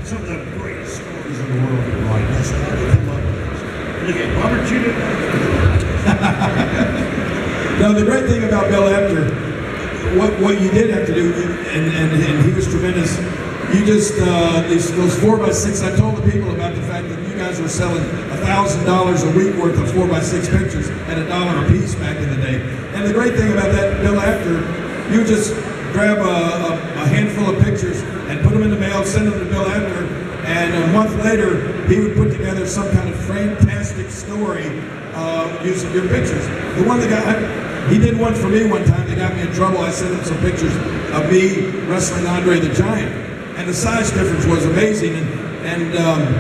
some of the greatest stories in the world are right. I said, how do you come up with this? Look at Robert Jr. No, the great thing about Bill Apter, what you did have to do, and he was tremendous. You just those 4x6. I told the people about the fact that you guys were selling $1,000 a week worth of 4x6 pictures at $1 a piece back in the day. And the great thing about that Bill Apter, you just grab a handful of pictures and put them in the mail, send them to Bill Apter, and a month later he would put together some kind of fantastic story using your pictures. The one that he did one for me one time that got me in trouble. I sent him some pictures of me wrestling Andre the Giant, and the size difference was amazing. And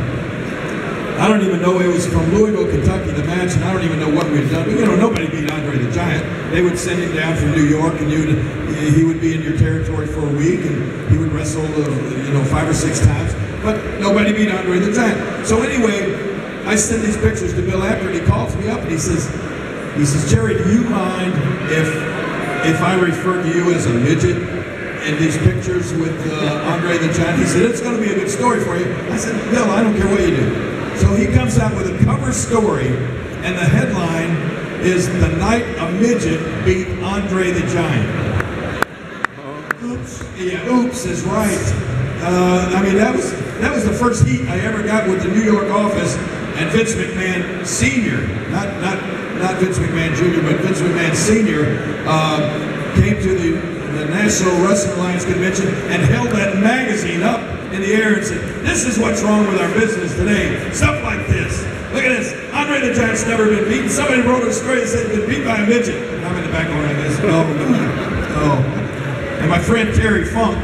I don't even know, it was from Louisville, Kentucky, the match, and I don't even know what we'd done. But, you know, nobody beat Andre the Giant. They would send him down from New York, and he would be in your territory for a week, and he would wrestle, you know, 5 or 6 times. But nobody beat Andre the Giant. So anyway, I send these pictures to Bill Apter, and he calls me up, and he says, Jerry, do you mind if I refer to you as a midget in these pictures with Andre the Giant? He said, it's going to be a good story for you. I said, Bill, I don't care what you do. So he comes out with a cover story, and the headline is "The Night a Midget Beat Andre the Giant." Oops. Yeah, oops is right. I mean, that was the first heat I ever got with the New York office, and Vince McMahon Sr., not Vince McMahon Jr., but Vince McMahon Sr. Came to the National Wrestling Alliance Convention and held that magazine up in the air and said, "This is what's wrong with our business today. Stuff like this. Look at this. Andre the Giant's never been beaten." Somebody wrote a story that said he'd been beat by a midget. And I'm in the back going like this. Oh. And my friend Terry Funk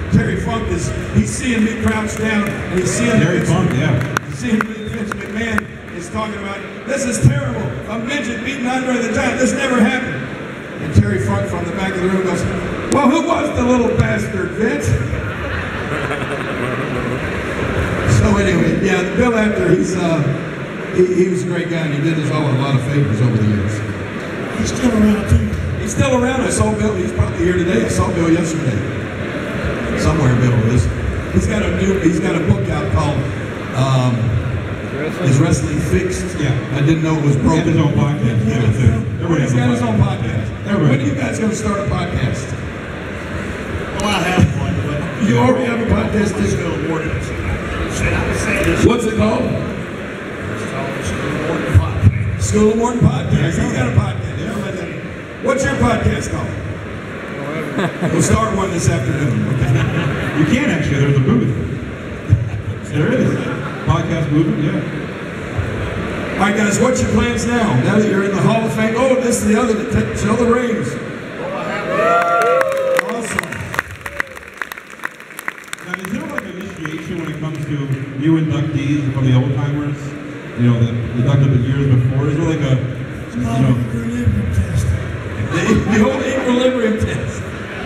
he's seeing me crouched down, and he's seeing Terry Funk, yeah. He's seeing Vince McMahon is talking about, "This is terrible. A midget beating Andre the Giant. This never happened." And Terry Funk from the back of the room goes, "Well, who was the little bastard, Vince?" So anyway, yeah, Bill Apter, he was a great guy, and he did us all a lot of favors over the years. He's still around too. He's still around. I saw Bill. He's probably here today. I saw Bill yesterday. Somewhere Bill is. He's got a book out called "Is Wrestling Fixed?" Yeah. I didn't know it was broken. He has his own podcast. He's got his own podcast. When are you guys going to start a podcast? Well, I have one, but You already have a podcast? School of Ordinance. What's it called? It's called the School of Ordinance Podcast. School of Warden Podcast. He's got a podcast. Yeah. What's your podcast called? We'll start one this afternoon. Okay. You can actually, there's a booth. There is. Podcast movement, yeah. All right, guys, what's your plans now? Now that you're in the Hall of Fame. Oh, this is the other that show the rings. Awesome. Now, is there like initiation when it comes to new inductees from the old timers? You know, that inducted the years before. Is there like a, equilibrium test. The old equilibrium test.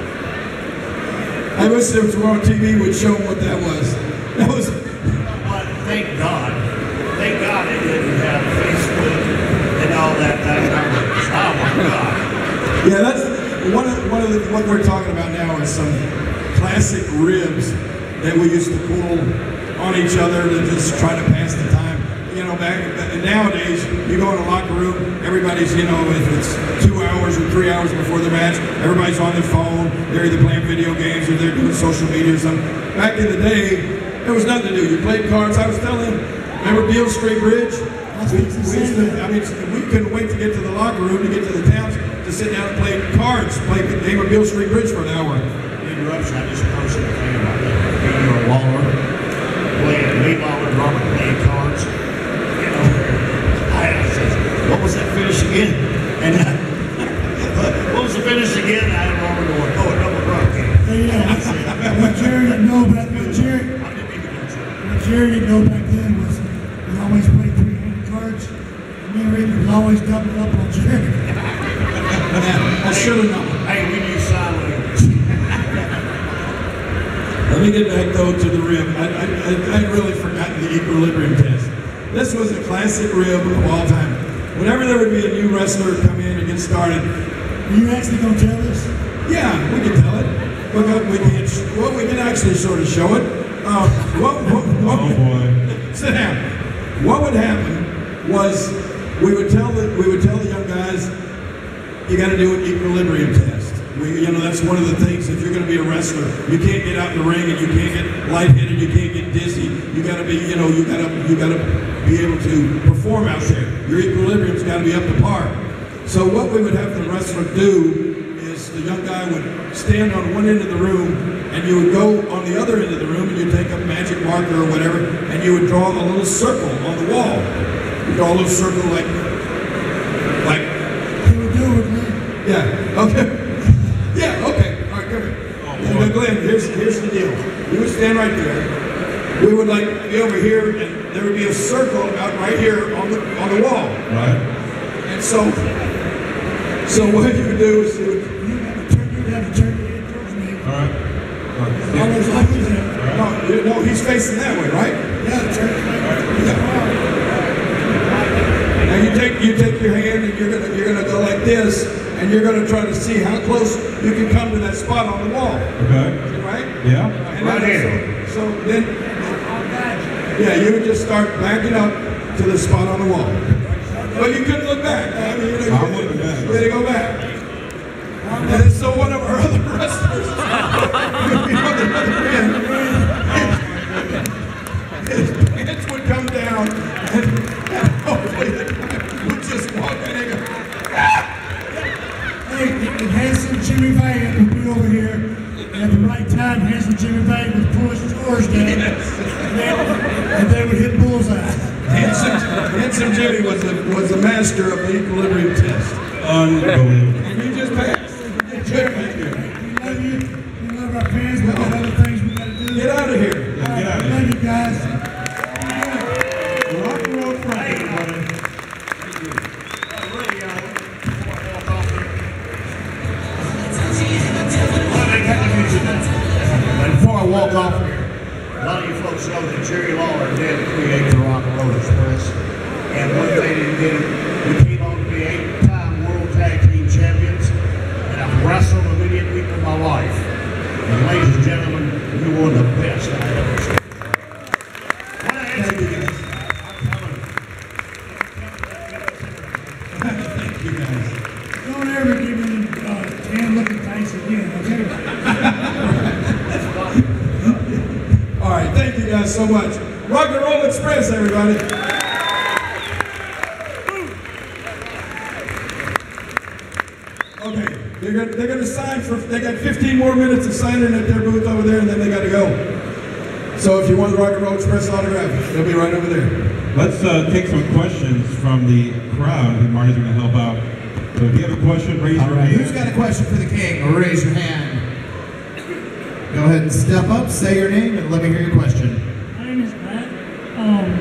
I wish there was more on TV would show them what that was. That was. But thank God they didn't have Facebook and all that. Oh my God. Yeah, that's one of what we're talking about now is some classic ribs that we used to pull on each other to just try to pass the time. You know, nowadays, you go in a locker room, everybody's, you know, if it's 2 hours or 3 hours before the match, everybody's on their phone, they're either playing video games or they're doing social media or something. Back in the day, there was nothing to do. You played cards. I was telling him, remember Beale Street Bridge? We couldn't wait to get to the locker room, to get to the towns, to sit down and play cards, play the game of Beale Street Bridge for an hour. Interruption, I just posted a thing about that. LAWLER, LAWLER, Robert playing cards. I said, what was that finish again? And what was the finish again? I don't remember going, oh, a double drop game. What Jerry didn't know back then was we always played 300 cards. And me and Ricky was always doubling up on Jerry. I should have known. Hey, we knew sign language. Let me get back though to the rib. I'd really forgotten the equilibrium test. This was a classic rib of all time. Whenever there would be a new wrestler come in and get started. Are you actually going to tell us? Yeah, we can tell it. We can actually sort of show it. Oh boy. Sit down. What would happen was we would tell the young guys, you got to do an equilibrium test. That's one of the things. If you're going to be a wrestler, you can't get out in the ring and you can't get lightheaded. You can't get dizzy. You got to be, you got to be able to perform out there. Your equilibrium's got to be up to par. So what we would have the wrestler do is the young guy would stand on one end of the room, and you would go on the other end of the room, and you'd take a magic marker or whatever, and you would draw a little circle on the wall. You draw a little circle like. Can we do it, man? Yeah. Okay. Yeah, okay. All right, come here. Now, Glenn, here's the deal. You would stand right there. We would be over here, and there would be a circle about right here on the wall. Right. And so what you would do is You'd have to turn your head towards me. All right. Always like that. no, he's facing that way, right? Yeah, turn it like Now you take your hand and you're gonna go like this, and you're gonna try to see how close you can come to that spot on the wall. Okay. Right? Yeah. And Right here. So then, yeah, you would just start backing up to the spot on the wall. But you couldn't look back. I mean, you I'm looking back. had to go back. And so one of our other wrestlers, his pants would come down, and hopefully the guy would just walk in and go, Hey, the handsome Jimmy Valiant would be over here. And at the right time, handsome Jimmy Valiant would pull his drawers down. And they would hit bullseye. Handsome Jimmy was a master of the equilibrium test. Unbelievable. And you just passed. Thank you. We love you. We love our fans. We got other things we got to do. Get out of here. Yeah, get out of We love here. you guys. Rock and roll Friday, everybody. Before I walk off here, a lot of you folks know that Jerry Lawler did create the Rock and Roll Express. And one thing he did, we came on to be 8-time World Tag Team Champions. And I've wrestled a million people in my life. And ladies and gentlemen, you're one of the best I've ever seen. What I ask you guys, Thank you guys. Don't ever give me tan looking tights again, okay? All right, thank you guys so much. Rock and Roll Express, everybody. Okay, they're gonna sign for. They got 15 more minutes of signing at their booth over there, and then they got to go. So if you want the Rock and Roll Express autograph, they'll be right over there. Let's take some questions from the crowd. I think Marty's going to help out. So if you have a question, raise your hand. Who's got a question for the king? Or raise your hand. Go ahead and step up, say your name, and let me hear your question. My name is Matt.